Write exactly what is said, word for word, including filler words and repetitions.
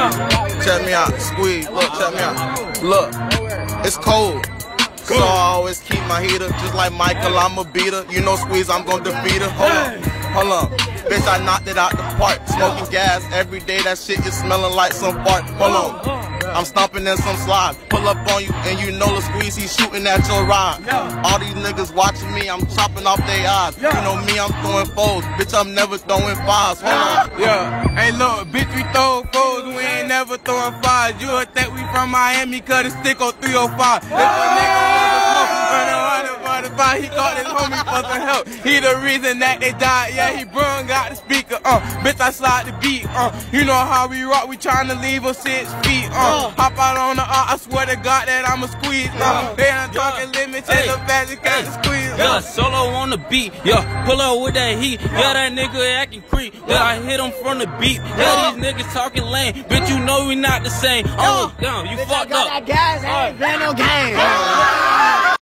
Check me out, squeeze, look, check me out. Look, it's cold. So I always keep my heater, just like Michael, I'm a beater. You know, squeeze, I'm gonna defeat her. Hold on, hold on. Bitch, I knocked it out the park. Smoking gas every day, that shit is smelling like some fart. Hold on. I'm stomping in some slide. Pull up on you and you know the squeeze, he's shooting at your ride. All these niggas watching me, I'm chopping off their eyes. You know me, I'm throwing foes. Bitch, I'm never throwing fives. Hold on. Yeah, hey look, bitch, we throw foes, we ain't never throwing fives. You would think we from Miami, cut a stick on three oh five. If a nigga wanna smoke, run around the forty-five, he called his homie for some help. He the reason that they died, yeah, he brung got the speaker, uh. Bitch, I slide the beat, uh. You know how we rock, we tryna leave her six feet, uh. Hop out on the art, I swear to God that I'ma squeeze, uh. They ain't talking limits, hey, the fast, catch the squeeze, uh. Yeah, solo on the beat, yeah, pull up with that heat, yeah, that nigga acting creep, yeah, I hit him from the beat, yeah, these niggas talking lame, bitch, you know we not the same, oh, damn, you bitch, fucked I got up. That gas, I ain't playing no game.